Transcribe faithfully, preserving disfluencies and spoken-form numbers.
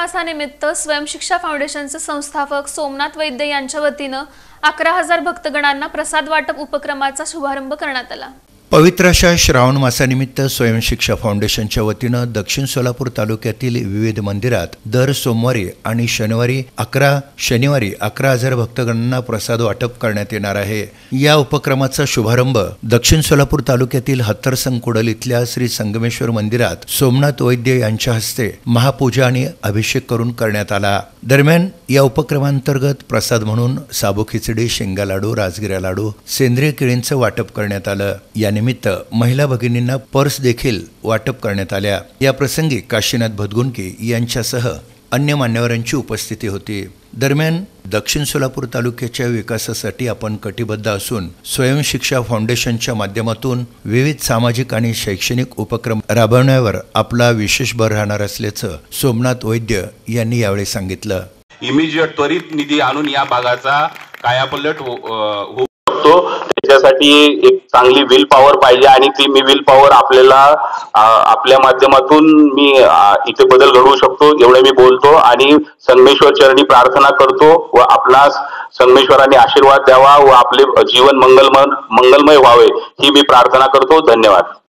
मासानिमित्त स्वयंशिक्षा फाउंडेशनचे संस्थापक सोमनाथ वैद्य यांच्या वतीने अकरा हजार भक्तगणांना प्रसाद वाटप उपक्रमाचा शुभारंभ करण्यात आला। पवित्र अशा श्रावण मासानिमित्त स्वयंशिक्षा फाउंडेशनच्या वतीनं दक्षिण सोलापूर तालुक्यातील विविध मंदिरात दर सोमवारी आणि शनिवारी अकरा शनिवारी अकरा हजार भक्तगणांना प्रसाद वाटप करण्यात येणार आहे। या उपक्रमाचा शुभारंभ दक्षिण सोलापूर तालुक्यातील हत्तरसंग कुडल इथल्या श्री संगमेश्वर मंदिरात सोमनाथ वैद्य यांच्या हस्ते महापूजा आणि अभिषेक करून करण्यात आला। दरम्यान या उपक्रमांतर्गत प्रसाद म्हणून साबू खिचडी, शेंगा लाडू, राजगिरा लाडू, सेंद्रिय केळींचं वाटप करण्यात आलं। या निमित्त महिला भगिनींना पर्स देखील वाटप करण्यात आल्या। या प्रसंगी काशीनाथ भदगुंडकी यांच्यासह अन्य मान्यवरांची उपस्थिती होती। दरम्यान दक्षिण सोलापूर तालुक्याच्या विकासासाठी आपण कटिबद्ध असून स्वयंशिक्षा फाउंडेशनच्या माध्यमातून विविध सामाजिक आणि शैक्षणिक उपक्रम राबवण्यावर आपला विशेष भर राहणार असल्याचं सोमनाथ वैद्य यांनी यावेळी सांगितलं। इमिजिएट त्वरित निधी आणून या भागाचा कायापलट होऊ शकतो। त्याच्यासाठी एक चांगली विल पॉवर पाहिजे आणि ती मी विल पॉवर आपल्याला आपल्या माध्यमातून मी इथे बदल घडवू शकतो एवढे मी बोलतो आणि संगमेश्वर चरणी प्रार्थना करतो व आपणास संगमेश्वराने आशीर्वाद द्यावा व आपले जीवन मंगलमय मंगलमय व्हावे ही मी प्रार्थना करतो। धन्यवाद।